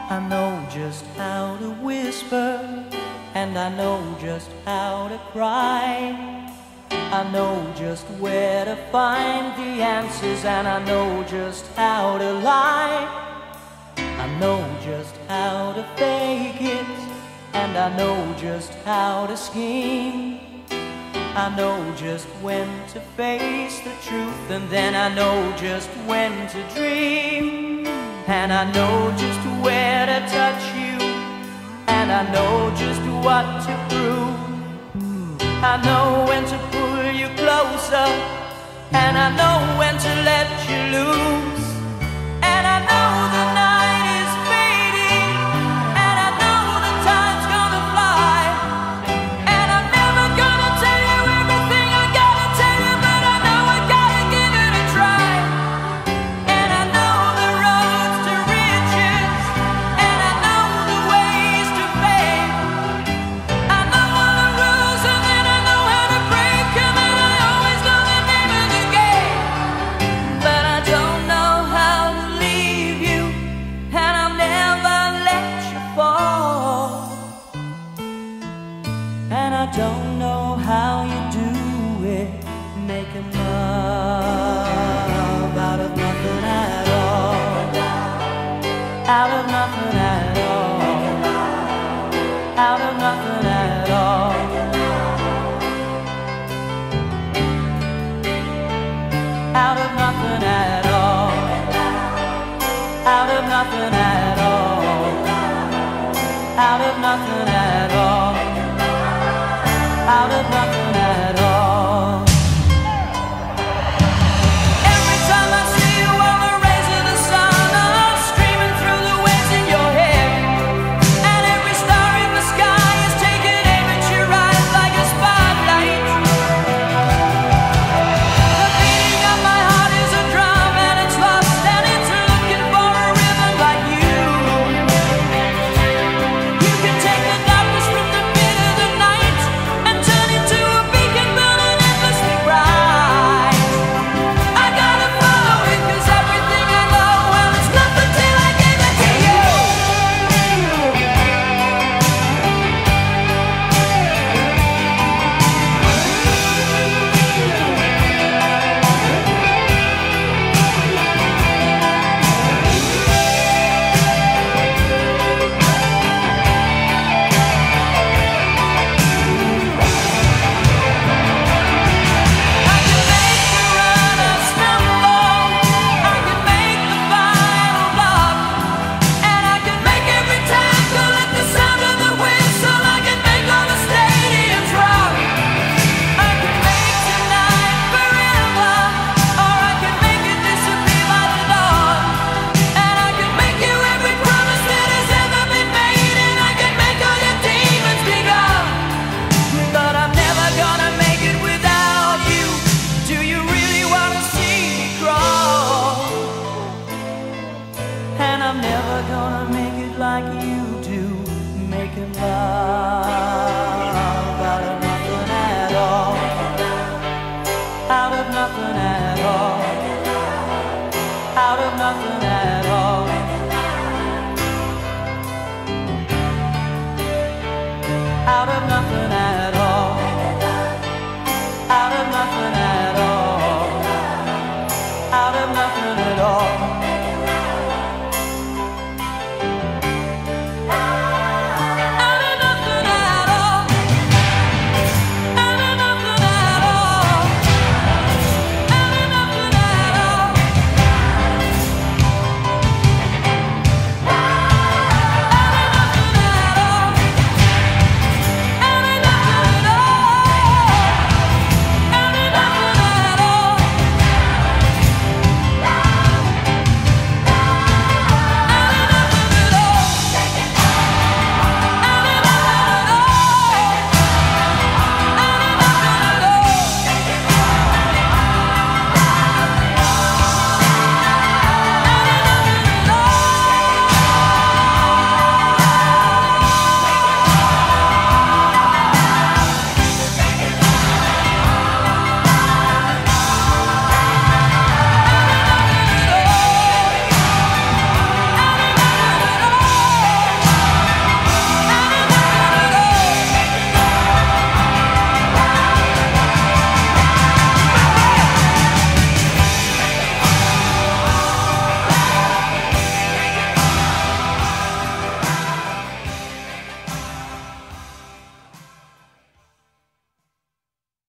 I know just how to whisper, and I know just how to cry. I know just where to find the answers, and I know just how to lie. I know just how to fake it, and I know just how to scheme. I know just when to face the truth, and then I know just when to dream. And I know just where to touch you, and I know just what to prove. I know when to pull you closer, and I know when to let you loose. And I know the night is fading, and I know the time's gonna fly. And I'm never gonna tell you everything I gotta tell you, but I know I gotta give it a try. And I know the roads to riches, and I know the ways to fame. I know all the rules, and then I know how to break them, and I always know the name of the game. But I don't know how to leave you, and I'll never let you fall. And I don't know how you do it, making love out of nothing at all. Out of nothing at all. Out of nothing at all. Out of nothing at all. Out of nothing at all. Out of nothing at all. Out of nothing at all. Every time I see you on the rays of the sun, I'm screaming through the waves in your head. And every star in the sky is taking aim at your eyes like a spotlight. The beating of my heart is a drum, and it's lost, and it's looking for a rhythm like you. You can take the darkness from the pit of the night and turn it to a beacon burning endlessly bright. I gotta follow it, 'cause everything I know, well, it's nothing till I give it to you. I can make the runner stumble, I can make the final block, and I can make every tackle at the sound of the whistle. I can make all the stadiums rock. I can make tonight forever, or I can make it disappear by the dawn. And I can make you every promise that has ever been made, and I can make all your demons be gone. But I'm never gonna make it without you. Do you really wanna see me crawl? And I'm never gonna make it like you do, making love out of nothing at all. Out of nothing at all. Out of nothing at all.